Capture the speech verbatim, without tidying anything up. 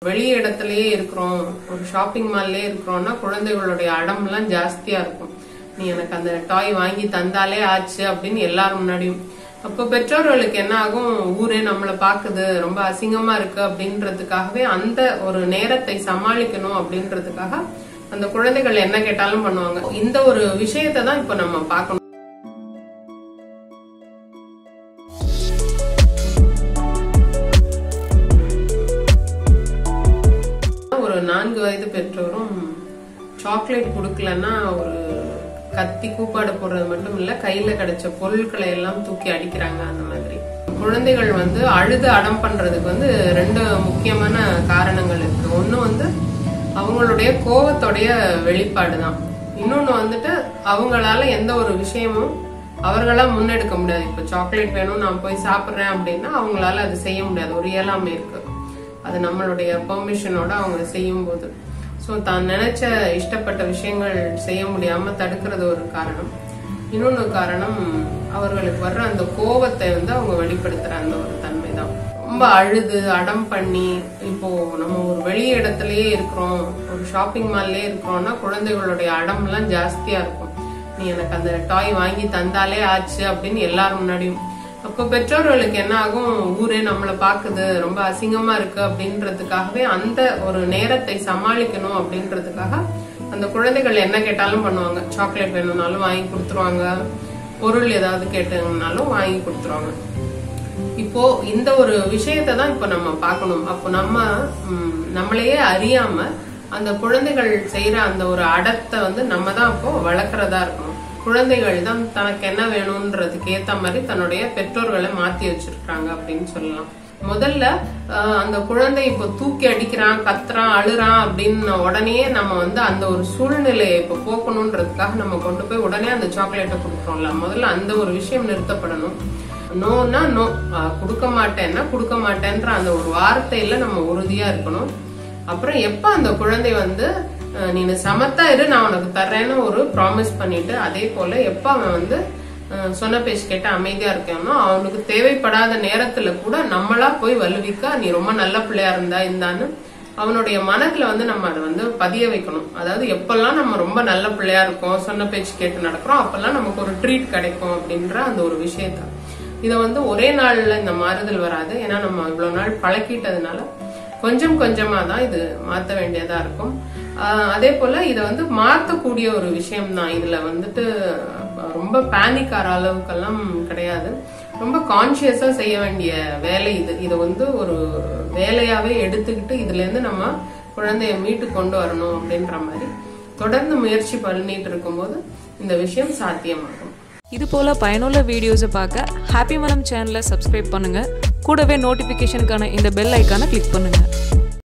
வெளி இடத்துலயே இருக்கிறோம், ஒரு ஷாப்பிங் மால்லே இருக்கிறோம்னா குழந்தைகளுடைய அடம்லாம் ஜாஸ்தியா இருக்கும். நீ எனக்கு அந்த டாய் வாங்கி தந்தாலே ஆச்சு அப்படின்னு எல்லாரும் முன்னாடியும். அப்போ பெற்றோர்களுக்கு என்ன ஆகும், ஊரே நம்மளை பாக்குது, ரொம்ப அசிங்கமா இருக்கு அப்படின்றதுக்காகவே அந்த ஒரு நேரத்தை சமாளிக்கணும் அப்படின்றதுக்காக அந்த குழந்தைகள் என்ன கேட்டாலும் பண்ணுவாங்க. இந்த ஒரு விஷயத்தை தான் இப்ப நம்ம பார்க்கணும். ஒரு நான்கு வயது பெற்றோரும் சாக்லேட் கொடுக்கலன்னா ஒரு கத்தி கூப்பாடு போடுறது மட்டும் இல்ல, கையில கிடைச்ச பொருட்களை எல்லாம் தூக்கி அடிக்கிறாங்க. அந்த மாதிரி குழந்தைகள் வந்து அழுது அடம் பண்றதுக்கு வந்து ரெண்டு முக்கியமான காரணங்கள் இருக்கு. ஒண்ணு வந்து அவங்களுடைய கோபத்தோடைய வெளிப்பாடுதான். இன்னொன்னு வந்துட்டு அவங்களால எந்த ஒரு விஷயமும் அவர்களா முன்னெடுக்க முடியாது. இப்ப சாக்லேட் வேணும் நான் போய் சாப்பிடுறேன் அப்படின்னா அவங்களால அது செய்ய முடியாது. ஒரு இயலாமை இருக்கு. அது நம்மளுடைய பெர்மிஷனோட அவங்க செய்யும் போது சோ தான் நினைச்ச இஷ்டப்பட்ட விஷயங்கள் செய்ய முடியாம தடுக்கிறது ஒரு காரணம். இன்னொன்னு காரணம் அவர்களுக்கு வர்ற அந்த கோபத்தை வந்து அவங்க வெளிப்படுத்துற அந்த ஒரு தன்மை தான். ரொம்ப அழுது அடம் பண்ணி, இப்போ நம்ம ஒரு வெளி இடத்துலயே இருக்கிறோம், ஒரு ஷாப்பிங் மால்லே இருக்கிறோம்னா குழந்தைகளுடைய அடம்லாம் ஜாஸ்தியா இருக்கும். நீ எனக்கு அந்த டாய் வாங்கி தந்தாலே ஆச்சு அப்படின்னு எல்லாரும் முன்னாடியும். அப்போ பெற்றோர்களுக்கு என்ன ஆகும், ஊரே நம்மளை பாக்குது, ரொம்ப அசிங்கமா இருக்கு அப்படின்றதுக்காகவே அந்த ஒரு நேரத்தை சமாளிக்கணும் அப்படின்றதுக்காக அந்த குழந்தைகள் என்ன கேட்டாலும் பண்ணுவாங்க. சாக்லேட் வேணும்னாலும் வாங்கி கொடுத்துருவாங்க, பொருள் ஏதாவது கேட்டதுனாலும் வாங்கி கொடுத்துருவாங்க. இப்போ இந்த ஒரு விஷயத்தை தான் இப்ப நம்ம பார்க்கணும். அப்போ நம்ம நம்மளையே அறியாம அந்த குழந்தைகள் செய்யற அந்த ஒரு அடத்தை வந்து நம்ம தான் இப்போ வளர்க்கறதா இருக்கணும். குழந்தைகள் தான் தனக்கு என்ன வேணும்ன்றதுக்கு ஏத்த மாதிரி தன்னுடைய பெற்றோர்களை மாத்தி வச்சிருக்காங்க அப்படின்னு சொல்லலாம். முதல்ல அந்த குழந்தை இப்போ தூக்கி அடிக்கிறான், கத்துறான், அழுறான் அப்படின்னு உடனே நம்ம வந்து அந்த ஒரு சூழ்நிலையை இப்போ போக்கணும்ன்றதுக்காக நம்ம கொண்டு போய் உடனே அந்த சாக்லேட்டை கொடுக்குறோம்ல. முதல்ல அந்த ஒரு விஷயம் நிறுத்தப்படணும். நோனா நோ, கொடுக்க மாட்டேன்னா கொடுக்க மாட்டேன்ற அந்த ஒரு வார்த்தையில நம்ம உறுதியா இருக்கணும். அப்புறம் எப்ப அந்த குழந்தை வந்து நீ சமத்தா இரு நான் உனக்கு தர்றேன்னு ஒரு ப்ராமிஸ் பண்ணிட்டு, அதே போல எப்ப அவன் வந்து சொன்ன பேச்சு கேட்டு அமைதியா இருக்கானோ அவனுக்கு தேவைப்படாத நேரத்துல கூட நம்மளா போய் வலுவிக்க நீ ரொம்ப நல்ல பிள்ளையா இருந்தா இருந்தான்னு அவனுடைய மனதுல வந்து நம்ம அதை வந்து பதிய வைக்கணும். அதாவது எப்பெல்லாம் நம்ம ரொம்ப நல்ல பிள்ளையா இருக்கோம், சொன்ன பேச்சு கேட்டு நடக்கிறோம், அப்பெல்லாம் நமக்கு ஒரு ட்ரீட் கிடைக்கும் அப்படின்ற அந்த ஒரு விஷயத்த. இதை வந்து ஒரே நாள்ல இந்த மாறுதல் வராது. ஏன்னா நம்ம இவ்வளவு நாள் பழக்கிட்டதுனால கொஞ்சம் கொஞ்சமா தான் இது மாத்த வேண்டியதா இருக்கும். ஆஹ் அதே போல இதை வந்து மாத்தக்கூடிய ஒரு விஷயம் தான். இதுல வந்துட்டு ரொம்ப பேனிக் ஆற அளவுக்கெல்லாம் கிடையாது. ரொம்ப கான்சியஸா செய்ய வேண்டிய வேலை இது. இதை வந்து ஒரு வேலையாவே எடுத்துக்கிட்டு இதுல இருந்து நம்ம குழந்தைய மீட்டு கொண்டு வரணும் அப்படின்ற மாதிரி தொடர்ந்து முயற்சி பண்ணிட்டு இருக்கும்போது இந்த விஷயம் சாத்தியமாகும். இது போல பயனுள்ள வீடியோஸை பார்க்க ஹாப்பி மனம் சேனலை சப்ஸ்கிரைப் பண்ணுங்க. கூடவே நோட்டிஃபிகேஷனுக்கான இந்த பெல் ஐக்கானை கிளிக் பண்ணுங்க.